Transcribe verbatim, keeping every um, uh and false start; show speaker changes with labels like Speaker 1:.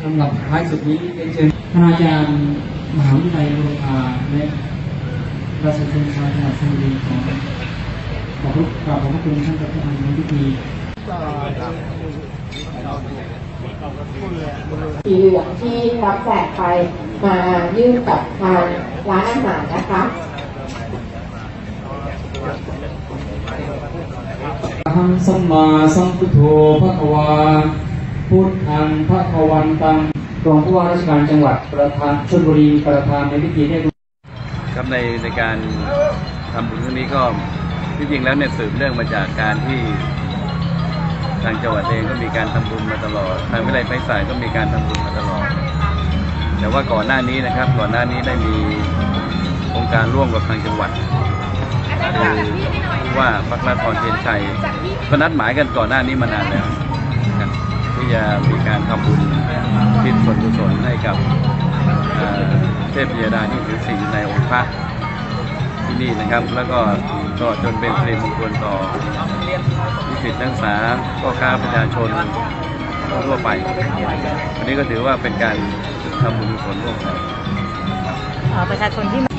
Speaker 1: ลำดับท้ายสุดนี้เป็นเชิญคณาจารย์มหาวิทยาลัยบูรพาและราชวิทยาลัยจังหวัดชลบุรีของขอบคุณกราบขอบคุณท่านประธานในพิธี
Speaker 2: สีเหลืองที่รับแจกไปมายื่นกับทางร้านอาหารนะคะ
Speaker 1: หังสัมมาสัมพุทโธภควาพุทธังภควันตังรองผู้ว่าราชการจังหวัดประธานชลบุรีประธานในพิธีได้
Speaker 3: ครับในในการทำบุญครั้งนี้ก็ที่จริงแล้วเนี่ยสืบเรื่องมาจากการที่ทางจังหวัดเองก็มีการทำบุญมาตลอดทางวิทยาลัยไพศาลก็มีการทำบุญมาตลอดแต่ว่าก่อนหน้านี้นะครับก่อนหน้านี้ได้มีโครงการร่วมกับทางจังหวัดคือว่าพรรคราชพรเทียนชัยก็นัดหมายกันก่อนหน้านี้มานานแล้วที่จะมีการทำบุญทิศส่วนกุศลให้กับเทพยดาที่ถือศีลในองค์พระที่นี่นะครับแล้วก็ก็จนเป็นสิริมงคลต่อนิสิตนักศึกษาพ่อค้าประชาชนทั่วไปวันนี้ก็ถือว่าเป็นการทำบุญกุศลร่วมกัน
Speaker 4: ประชาชนที่